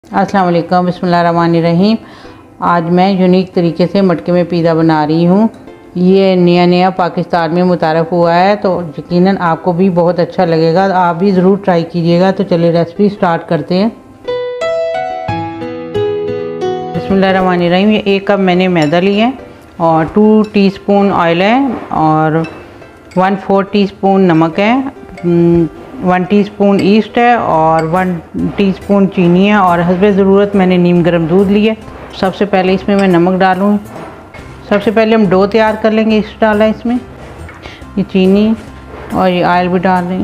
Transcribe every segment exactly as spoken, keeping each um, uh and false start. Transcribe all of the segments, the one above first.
अस्सलाम वालेकुम, बिस्मिल्लाहिर्रहमानिर्रहीम। आज मैं यूनिक तरीके से मटके में पिज़्ज़ा बना रही हूँ। ये नया नया पाकिस्तान में मुतारफ़ हुआ है, तो यकीनन आपको भी बहुत अच्छा लगेगा। आप भी ज़रूर ट्राई कीजिएगा। तो चलिए रेसिपी स्टार्ट करते हैं। बिस्मिल्लाहिर्रहमानिर्रहीम। ये एक कप मैंने मैदा लिया है और टू टीस्पून ऑयल है और वन फोर टीस्पून नमक है, वन टीस्पून ईस्ट है और वन टीस्पून चीनी है और हस्बे ज़रूरत मैंने नीम गर्म दूध लिया। सबसे पहले इसमें मैं नमक डालूँ। सबसे पहले हम डो तैयार कर लेंगे। ईस्ट डाला है इसमें, ये चीनी और ये ऑयल भी डाल लेंगे।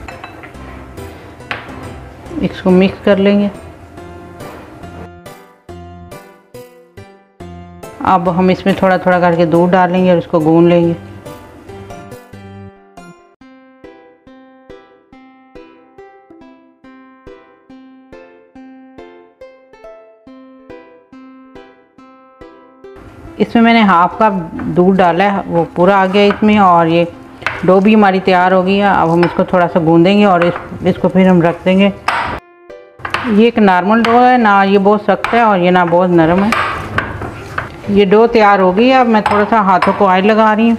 इसको मिक्स कर लेंगे। अब हम इसमें थोड़ा थोड़ा करके दूध डालेंगे और इसको गूंद लेंगे। इसमें मैंने हाफ कप दूध डाला है, वो पूरा आ गया इसमें और ये डो भी हमारी तैयार हो गई है। अब हम इसको थोड़ा सा गूंदेंगे और इस, इसको फिर हम रख देंगे। ये एक नॉर्मल डो है, ना ये बहुत सख्त है और ये ना बहुत नरम है। ये डो तैयार हो गई है। अब मैं थोड़ा सा हाथों को ऑयल लगा रही हूँ।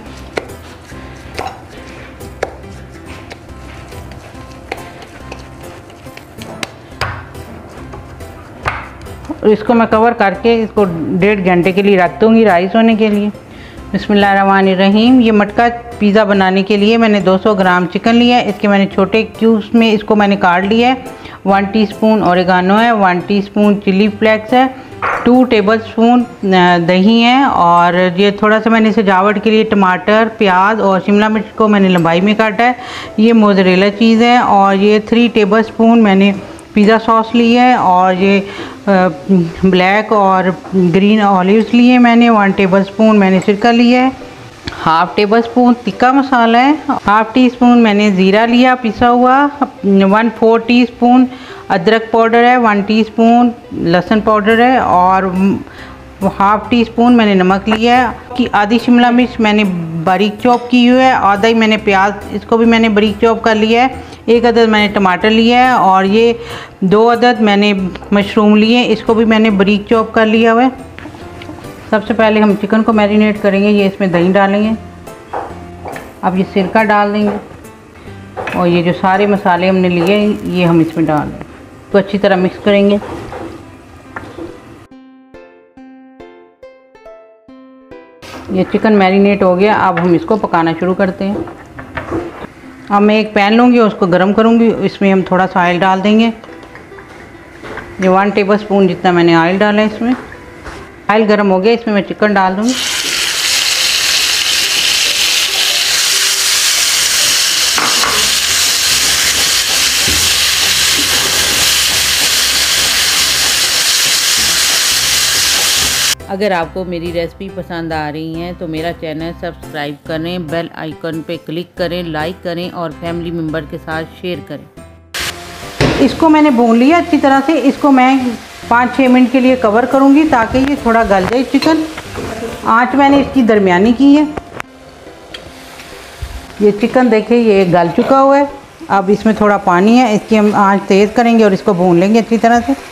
और इसको मैं कवर करके इसको डेढ़ घंटे के लिए रख दूँगी राइस होने के लिए। बिस्मिल्लाहिर्रहमानिर्रहीम। ये मटका पिज़्ज़ा बनाने के लिए मैंने दो सौ ग्राम चिकन लिया है। इसके मैंने छोटे क्यूब्स में इसको मैंने काट लिया है। वन टीस्पून ओरिगानो है, वन टीस्पून चिली फ्लेक्स है, टू टेबलस्पून दही है और ये थोड़ा सा मैंने सजावट के लिए टमाटर, प्याज और शिमला मिर्च को मैंने लंबाई में काटा है। ये मोज़रेला चीज़ है और ये थ्री टेबलस्पून मैंने पिज़्ज़ा सॉस ली है और ये ब्लैक और ग्रीन ऑलिव्स लिए मैंने। वन टेबलस्पून मैंने सिरका लिया है। Half tablespoon tikka masala है। हाफ़ टी स्पून मैंने ज़ीरा लिया पिसा हुआ। वन फोर टी स्पून अदरक पाउडर है। वन टीस्पून लहसुन पाउडर है और हाफ़ टी स्पून मैंने नमक लिया है। कि आधी शिमला मिर्च मैंने बारीक चॉप की हुई है। आधा ही मैंने प्याज, इसको भी मैंने बारीक चॉप कर लिया है। एक अदद मैंने टमाटर लिया है और ये दो अदद मैंने मशरूम लिए, इसको भी मैंने बारीक चॉप कर लिया हुआ है। सबसे पहले हम चिकन को मैरिनेट करेंगे। ये इसमें दही डालेंगे। अब ये सिरका डाल देंगे और ये जो सारे मसाले हमने लिए ये हम इसमें डाल देंगे। तो अच्छी तरह मिक्स करेंगे। ये चिकन मैरिनेट हो गया। अब हम इसको पकाना शुरू करते हैं। अब मैं एक पैन लूँगी, उसको गर्म करूँगी। इसमें हम थोड़ा सा ऑयल डाल देंगे। ये वन टेबल स्पून जितना मैंने ऑयल डाला है इसमें। ऑयल गर्म हो गया, इसमें मैं चिकन डाल दूँगी। अगर आपको मेरी रेसिपी पसंद आ रही हैं तो मेरा चैनल सब्सक्राइब करें, बेल आइकन पे क्लिक करें, लाइक करें और फैमिली मेम्बर के साथ शेयर करें। इसको मैंने भून लिया अच्छी तरह से। इसको मैं पाँच छः मिनट के लिए कवर करूँगी ताकि ये थोड़ा गल जाए चिकन। आँच मैंने इसकी दरमियानी की है। ये चिकन देखिए ये गल चुका हुआ है। अब इसमें थोड़ा पानी है, इसकी हम आँच तेज़ करेंगे और इसको भून लेंगे अच्छी तरह से।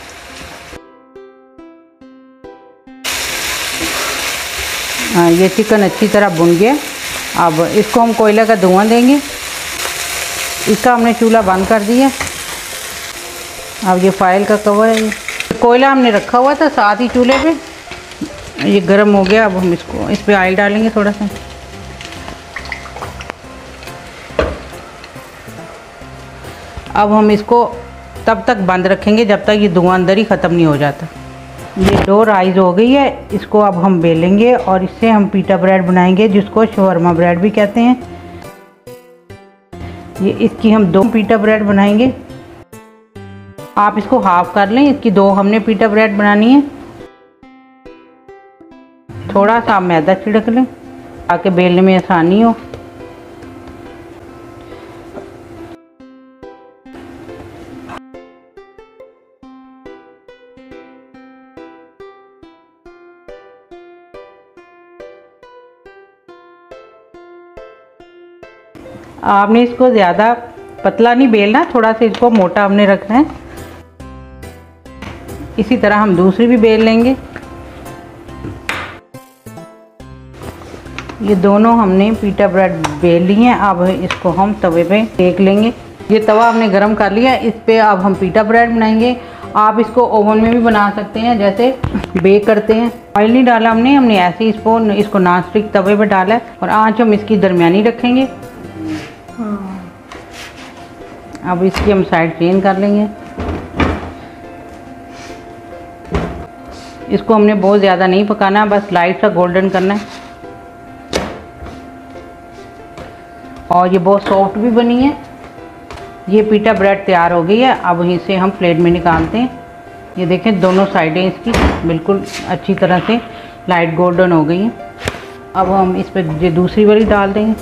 हाँ, ये चिकन अच्छी तरह भुन गया। अब इसको हम कोयला का धुआं देंगे। इसका हमने चूल्हा बंद कर दिया। अब ये फाइल का कवर है। कोयला हमने रखा हुआ था साथ ही चूल्हे पे। ये गर्म हो गया। अब हम इसको इस पे ऑयल डालेंगे थोड़ा सा। अब हम इसको तब तक बंद रखेंगे जब तक ये धुआं अंदर ही ख़त्म नहीं हो जाता। ये डो राइज हो गई है। इसको अब हम बेलेंगे और इससे हम पीटा ब्रेड बनाएंगे, जिसको शवरमा ब्रेड भी कहते हैं। ये इसकी हम दो पीटा ब्रेड बनाएंगे। आप इसको हाफ कर लें। इसकी दो हमने पीटा ब्रेड बनानी है। थोड़ा सा मैदा छिड़क लें ताकि बेलने में आसानी हो। आपने इसको ज़्यादा पतला नहीं बेलना, थोड़ा सा इसको मोटा हमने रखना है। इसी तरह हम दूसरी भी बेल लेंगे। ये दोनों हमने पीटा ब्रेड बेल लिए हैं। अब इसको हम तवे पे सेक लेंगे। ये तवा हमने गरम कर लिया, इस पे अब हम पीटा ब्रेड बनाएंगे। आप इसको ओवन में भी बना सकते हैं जैसे बेक करते हैं। ऑयल नहीं डाला हमने हमने ऐसे ही इसको इसको नॉन स्टिक तवे पे डाला है और आंच हम इसकी दरमियानी रखेंगे। अब इसकी हम साइड चेंज कर लेंगे। इसको हमने बहुत ज़्यादा नहीं पकाना, बस लाइट सा गोल्डन करना है। और ये बहुत सॉफ्ट भी बनी है। ये पीटा ब्रेड तैयार हो गई है। अब इसे हम प्लेट में निकालते हैं। ये देखें दोनों साइडें इसकी बिल्कुल अच्छी तरह से लाइट गोल्डन हो गई हैं। अब हम इस पर ये दूसरी वाली डाल देंगे।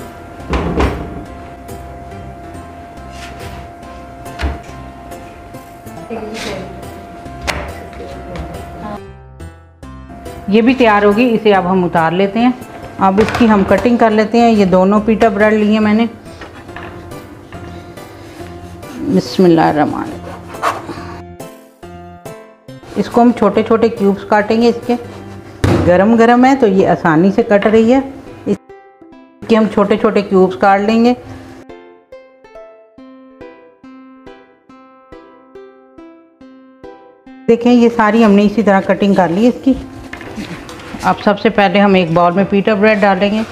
ये भी तैयार होगी, इसे अब हम उतार लेते हैं। अब इसकी हम कटिंग कर लेते हैं। ये दोनों पीटा ब्रेड लिए मैंने। बिस्मिल्लाहिर्रहमानिर्रहीम। इसको हम छोटे छोटे क्यूब्स काटेंगे। इसके गरम गरम है तो ये आसानी से कट रही है। इसके हम छोटे छोटे क्यूब्स काट लेंगे। देखें ये सारी हमने इसी तरह कटिंग कर ली इसकी। अब सबसे पहले हम एक बाउल में पीटा ब्रेड डालेंगे।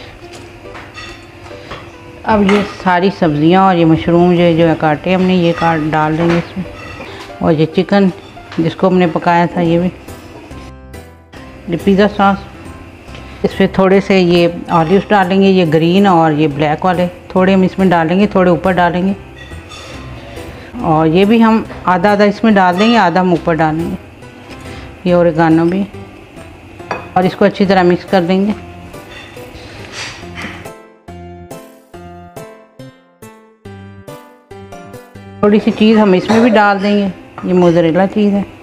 अब ये सारी सब्जियां और ये मशरूम जो जो है काटे हमने ये काट डाल देंगे इसमें। और ये चिकन जिसको हमने पकाया था ये भी। ये पिज़्ज़ा सॉस, इस पर थोड़े से ये ऑलिव्स डालेंगे, ये ग्रीन और ये ब्लैक वाले थोड़े हम इसमें डालेंगे, थोड़े ऊपर डालेंगे। और ये भी हम आधा आधा इसमें डाल देंगे, आधा हम ऊपर डालेंगे। ये ओरिगानो भी। और इसको अच्छी तरह मिक्स कर देंगे। थोड़ी सी चीज़ हम इसमें भी डाल देंगे, ये मोज़रेला चीज़ है।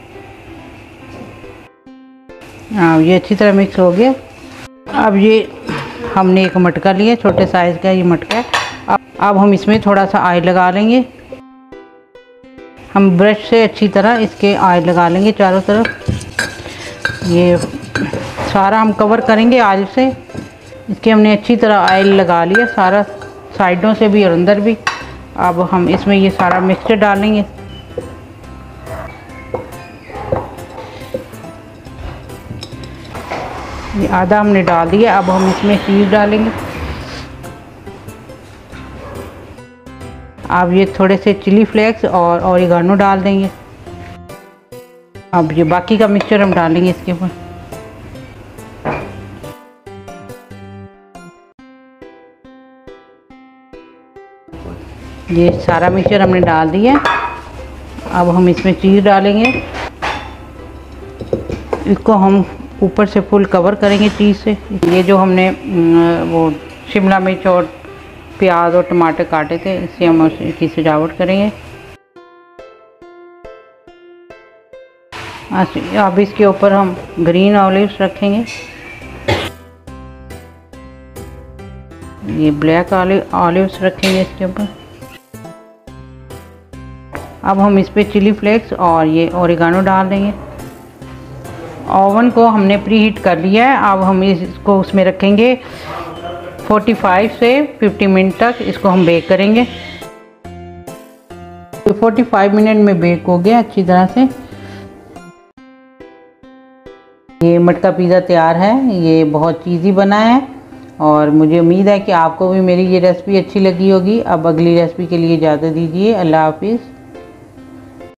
हाँ ये अच्छी तरह मिक्स हो गया। अब ये हमने एक मटका लिया, छोटे साइज़ का ये मटका है। अब अब हम इसमें थोड़ा सा ऑयल लगा लेंगे। हम ब्रश से अच्छी तरह इसके ऑयल लगा लेंगे चारों तरफ। ये सारा हम कवर करेंगे ऑयल से। इसके हमने अच्छी तरह ऑयल लगा लिया सारा, साइडों से भी और अंदर भी। अब हम इसमें ये सारा मिक्सचर डालेंगे। ये आधा हमने डाल दिया। अब हम इसमें चीज़ डालेंगे। अब ये थोड़े से चिली फ्लेक्स और ओरिगानो डाल देंगे। अब ये बाकी का मिक्सचर हम डालेंगे इसके ऊपर। ये सारा मिक्सचर हमने डाल दिया। अब हम इसमें चीज़ डालेंगे। इसको हम ऊपर से फुल कवर करेंगे चीज़ से। ये जो हमने वो शिमला मिर्च और प्याज और टमाटर काटे थे, इससे हम इसकी सजावट करेंगे। अब इसके ऊपर हम ग्रीन ऑलिव्स रखेंगे। ये ब्लैक ऑलिव्स रखेंगे इसके ऊपर। अब हम इस पर चिली फ्लेक्स और ये ओरिगानो डाल देंगे। ओवन को हमने प्री हीट कर लिया है। अब हम इसको उसमें रखेंगे पैंतालीस से पचास मिनट तक। इसको हम बेक करेंगे। तो पैंतालीस मिनट में बेक हो गया अच्छी तरह से। ये मटका पिज़्ज़ा तैयार है। ये बहुत चीज़ी बना है और मुझे उम्मीद है कि आपको भी मेरी ये रेसिपी अच्छी लगी होगी। अब अगली रेसिपी के लिए इजाज़त दीजिए। अल्लाह हाफिज़।